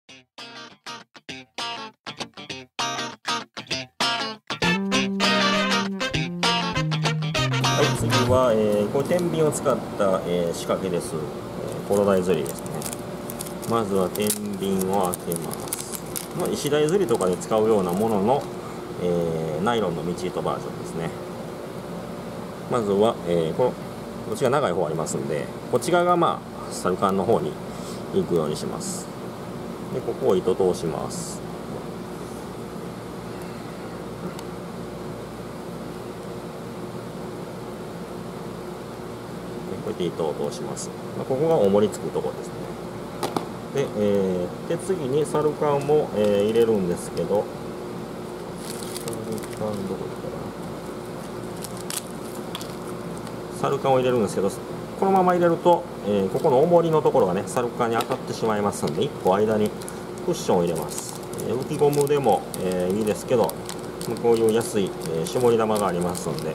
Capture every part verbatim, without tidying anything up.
はい、次は、えー、これ天秤を使った、えー、仕掛けです。えー、コロダイ釣りですね。まずは天秤を開けます。まあ、石鯛釣りとかで使うようなものの、えー、ナイロンのミチートバージョンですね。まずは、えー、このこっちが長い方ありますんで、こっち側がまあサルカンの方に行くようにします。でここを糸通します。こうやって糸を通します。ここが重りつくところですね。で、えー、で次にサルカンも、えー、入れるんですけど、サルカンどこ行ったかな。サルカンを入れるんですけど、このまま入れると、えー、ここの重りのところがねサルカンに当たってしまいますので、いっこ間にクッションを入れます。えー、浮きゴムでも、えー、いいですけど、こういう安い、えー、絞り玉がありますので、えー、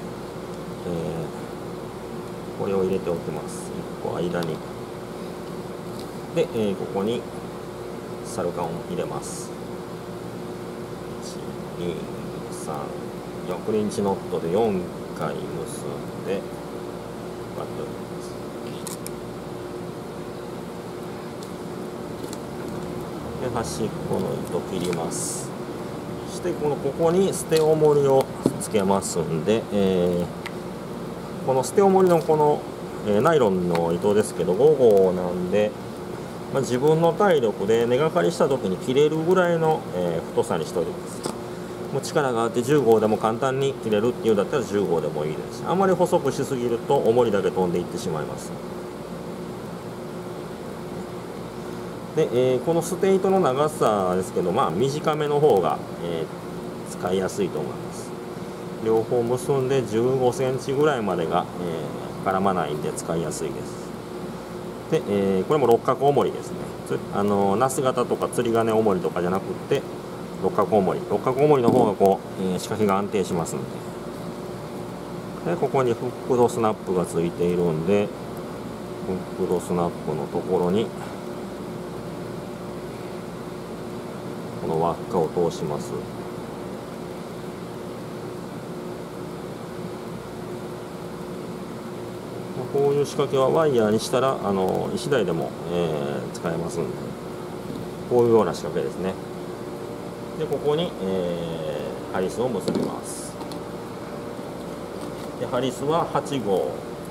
これを入れておきます。いっこ間に。で、えー、ここにサルカンを入れます。いち、に、さん、よん、フレンチノットでよんかい結んでバッと入れます。で端っこの糸切ります。そしてこのここに捨て重りをつけますんで、えー、この捨て重りのこの、えー、ナイロンの糸ですけどご号なんで、まあ、自分の体力で根がかりした時に切れるぐらいの、えー、太さにしておいてください。もう力があってじゅう号でも簡単に切れるっていうんだったらじゅう号でもいいです。あまり細くしすぎると重りだけ飛んでいってしまいます。で、えー、この捨て糸の長さですけど、まあ短めの方が、えー、使いやすいと思います。両方結んでじゅうごセンチぐらいまでが、えー、絡まないんで使いやすいです。で、えー、これも六角重りですね。あのナス型とか釣り鐘重りとかじゃなくって六角重り六角重りの方がこう、えー、仕掛けが安定しますので。でここにフックドスナップがついているんで、フックドスナップのところにこの輪っかを通します。こういう仕掛けはワイヤーにしたらあの石鯛でも、えー、使えますんで、こういうような仕掛けですね。でここに、えー、ハリスを結びます。でハリスははち号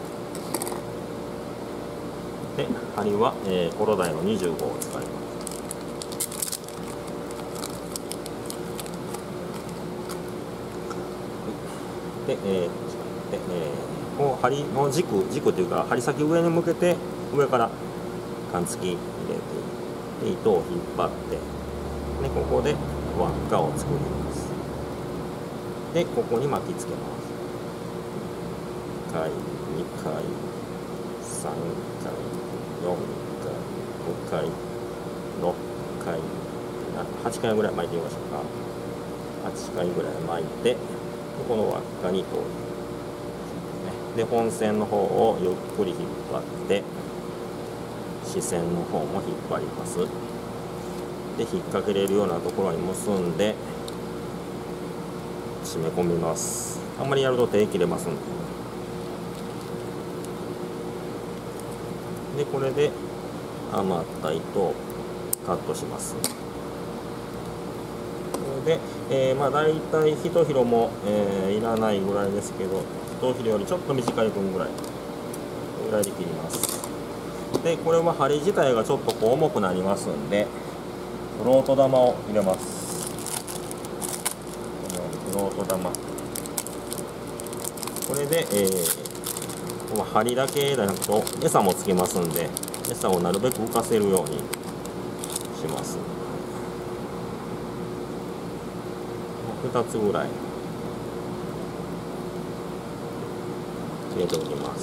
で、針は、えー、コロダイのにじゅう号を使います。で、えーでえー、こう針の軸軸というか針先上に向けて上から缶付き入れて、で糸を引っ張って、でここで輪っかを作ります。でここに巻きつけます。いっかいにかいさんかいよんかいごかいろっかいはちかいぐらい巻いてみましょうか。はちかいぐらい巻いて、この輪っかに通る。で本線の方をゆっくり引っ張って視線の方も引っ張ります。で引っ掛けれるようなところに結んで締め込みます。あんまりやると手切れますんで。でこれで余った糸をカットします。で、えー、まあ大体一広も、えー、いらないぐらいですけど、一広よりちょっと短い分ぐらいぐらいで切ります。でこれは針自体がちょっとこう重くなりますんで、フロート玉を入れます。このようにフロート玉、これで、えー、針だけじゃなくて餌もつけますんで、餌をなるべく浮かせるようにします。ふたつぐらい入れておきます。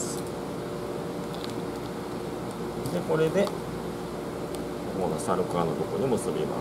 でこれでここのサルカーのところに結びます。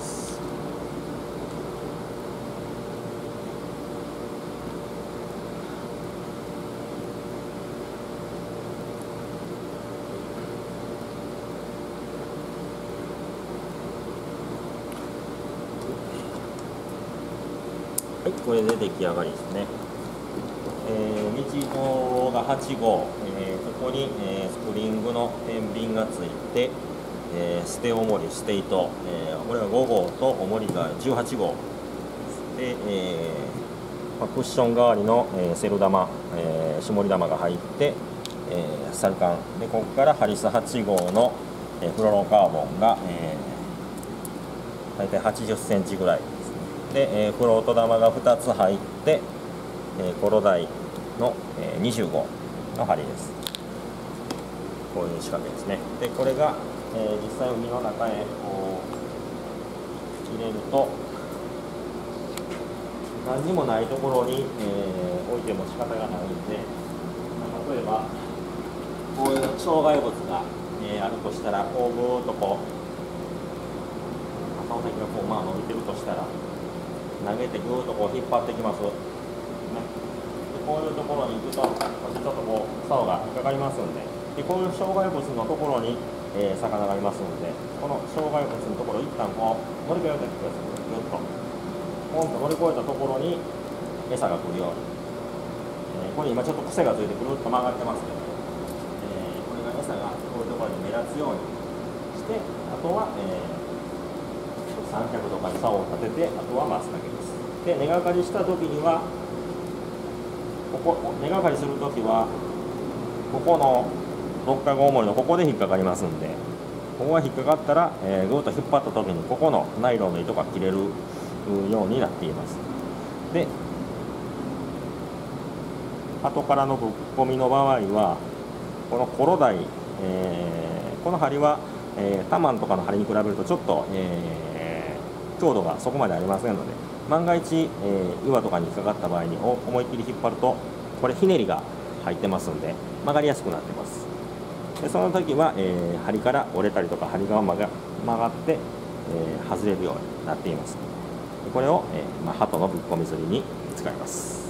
はい、これで出来上がりですね。えー、道のがはち号、えー、ここに、えー、スプリングの天秤がついて、えー、捨て重り、捨て糸、えー、これがご号と重りがじゅうはち号で、えーまあ、クッション代わりの、えー、セル玉、えー、絞り玉が入って、えー、サルカンで、ここからハリスはち号の、えー、フロロカーボンが、えー、大体はちじゅっセンチぐらいですね。で、えー、フロート玉がふたつ入って、えー、コロダイの、えー、にじゅう号の針です。こういう仕掛けですね。で、これが、えー、実際海の中へこう入れると、何にもないところに、えー、置いても仕方がないんで、例えばこういう障害物が、えー、あるとしたら、こうぐーっとこう竿先がこうまあ伸びてるとしたら、投げてぐーっとこう引っ張ってきます。ね、でこういうところに行くと、ちょっとこう竿が引っかかりますんで、でこういう障害物のところに、えー、魚がいますので、この障害物のところを一旦こう乗り越えていってください。ぐっとポンと乗り越えたところに餌が来るように、えー、これ今ちょっと癖がついてくるっと曲がってますけど、えー、これが餌がこういうところに目立つようにして、あとは、えー、三脚とかに竿を立てて、あとは待つだけです。で、根がかりした時には、ここ根がかりする時はここの六角重りのここで引っかかりますんで、ここが引っかかったら、えー、ぐーっと引っ張った時にここのナイロンの糸が切れるようになっています。で、後からのぶっ込みの場合は、このコロダイ、えー、この針は、えー、タマンとかの針に比べるとちょっと、えー、強度がそこまでありませんので、万が一、えー、岩とかに引っかかった場合に思いっきり引っ張ると、これひねりが入ってますんで曲がりやすくなってます。でその時は、えー、針から折れたりとか針が曲がって、えー、外れるようになっています。これを、えーまあ、鳩のぶっ込み釣りに使います。